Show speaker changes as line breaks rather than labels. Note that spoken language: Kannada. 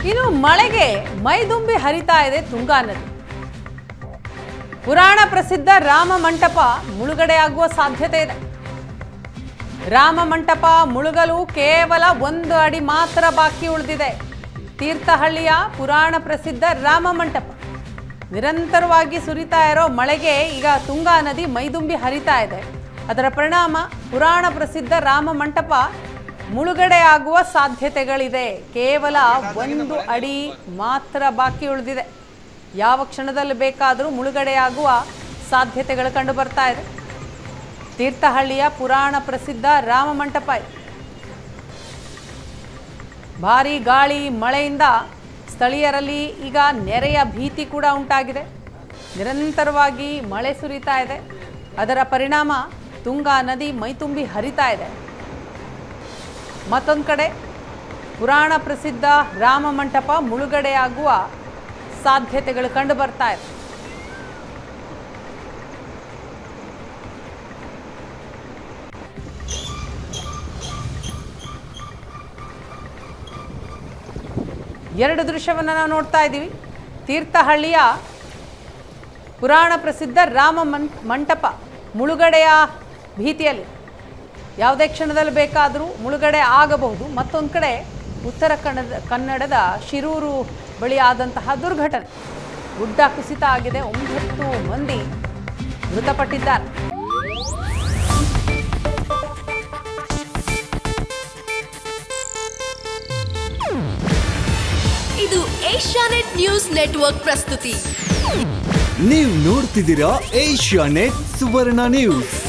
ಇನ್ನು ಮಳೆಗೆ ಮೈದುಂಬಿ ಹರಿತಾ ಇದೆ ತುಂಗಾ ನದಿ. ಪುರಾಣ ಪ್ರಸಿದ್ಧ ರಾಮ ಮಂಟಪ ಮುಳುಗಡೆಯಾಗುವ ಸಾಧ್ಯತೆ ಇದೆ. ರಾಮ ಮಂಟಪ ಮುಳುಗಲು ಕೇವಲ 1 ಅಡಿ ಮಾತ್ರ ಬಾಕಿ ಉಳಿದಿದೆ. ತೀರ್ಥಹಳ್ಳಿಯ ಪುರಾಣ ಪ್ರಸಿದ್ಧ ರಾಮ ಮಂಟಪ ನಿರಂತರವಾಗಿ ಸುರಿತಾ ಇರೋ ಮಳೆಗೆ ಈಗ ತುಂಗಾ ನದಿ ಮೈದುಂಬಿ ಹರಿತಾ ಇದೆ. ಅದರ ಪರಿಣಾಮ ಪುರಾಣ ಪ್ರಸಿದ್ಧ ರಾಮ ಮಂಟಪ ಮುಳುಗಡೆಯಾಗುವ ಸಾಧ್ಯತೆಗಳಿದೆ. ಕೇವಲ 1 ಅಡಿ ಮಾತ್ರ ಬಾಕಿ ಉಳಿದಿದೆ. ಯಾವ ಕ್ಷಣದಲ್ಲಿ ಬೇಕಾದರೂ ಮುಳುಗಡೆಯಾಗುವ ಸಾಧ್ಯತೆಗಳು ಕಂಡು ಬರ್ತಾ ಇದೆ. ತೀರ್ಥಹಳ್ಳಿಯ ಪುರಾಣ ಪ್ರಸಿದ್ಧ ರಾಮ ಮಂಟಪ ಭಾರೀ ಗಾಳಿ ಮಳೆಯಿಂದ ಸ್ಥಳೀಯರಲ್ಲಿ ಈಗ ನೆರೆಯ ಭೀತಿ ಕೂಡ ಉಂಟಾಗಿದೆ. ನಿರಂತರವಾಗಿ ಮಳೆ ಸುರಿತಾ ಇದೆ. ಅದರ ಪರಿಣಾಮ ತುಂಗಾ ನದಿ ಮೈತುಂಬಿ ಹರಿತಾ ಇದೆ. ಮತ್ತೊಂದು ಕಡೆ ಪುರಾಣ ಪ್ರಸಿದ್ಧ ರಾಮ ಮಂಟಪ ಮುಳುಗಡೆಯಾಗುವ ಸಾಧ್ಯತೆಗಳು ಕಂಡು ಬರ್ತಾ ಇದೆ. ಎರಡು ದೃಶ್ಯವನ್ನು ನಾವು ನೋಡ್ತಾ ಇದ್ದೀವಿ. ತೀರ್ಥಹಳ್ಳಿಯ ಪುರಾಣ ಪ್ರಸಿದ್ಧ ರಾಮ ಮಂಟಪ ಮುಳುಗಡೆಯ ಭೀತಿಯಲ್ಲಿ ಯಾವುದೇ ಕ್ಷಣದಲ್ಲಿ ಬೇಕಾದರೂ ಮುಳುಗಡೆ ಆಗಬಹುದು. ಮತ್ತೊಂದು ಕಡೆ ಉತ್ತರ ಕನ್ನಡದ ಶಿರೂರು ಬಳಿ ಆದಂತಹ ದುರ್ಘಟನೆ, ಗುಡ್ಡ ಕುಸಿತ ಆಗಿದೆ. 9 ಮಂದಿ ಮೃತಪಟ್ಟಿದ್ದಾರೆ.
ಇದು ಏಷ್ಯಾನೆಟ್ ನ್ಯೂಸ್ ನೆಟ್ವರ್ಕ್ ಪ್ರಸ್ತುತಿ.
ನೀವು ನೋಡ್ತಿದ್ದೀರಾ ಏಷ್ಯಾನೆಟ್ ಸುವರ್ಣ ನ್ಯೂಸ್.